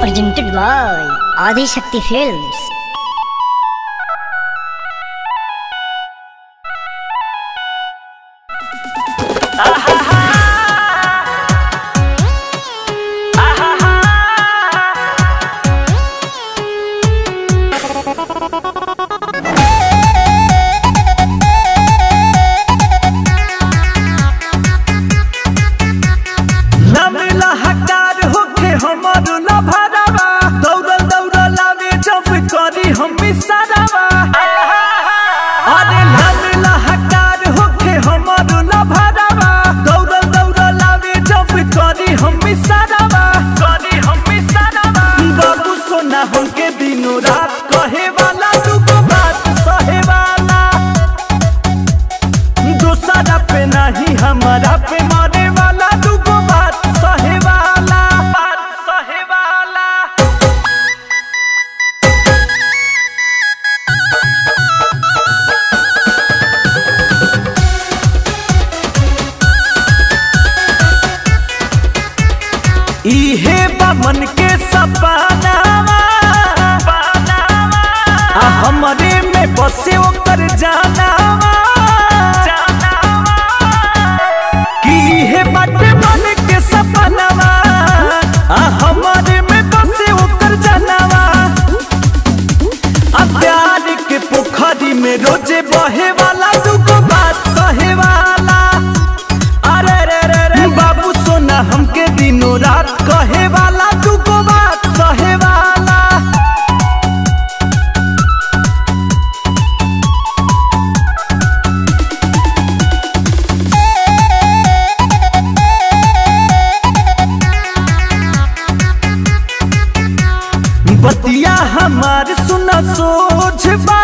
presented by Adi Shakti Films. हमके दिनों रात कहे वाला दुगो बात सहे वाला, दूसरा पे नहीं हमारा पे मरे वाला दुगो बात सहे वाला, बात सहे वाला। इहे बमन के सपना हमरे में बसे ओकर जानावा कि हे बाटे मन के सपनावा हमरे में बसे ओकर जानावा। प्यार के पोखरी में रोजे बहे वाला दुगो बात सहे वाला। अरे रे रे रे बाबू सोना हमके दिनों रात कहे वाला दुगो बात सहे वाला। बतिया हमार सुना सोचबा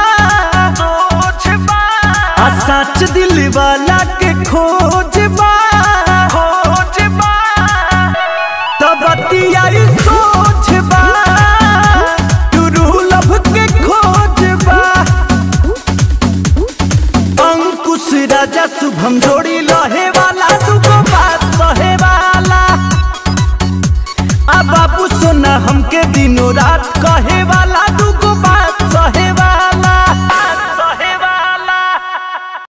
सच दिल वाला के खोजबा तब बतिया सोचबा लभ के खोजबा। अंकुश राजा शुभम जोड़ी लहे वाला दुगो बात सहे वाला। बाबू सोना हमके दिनों रात कहे वाला।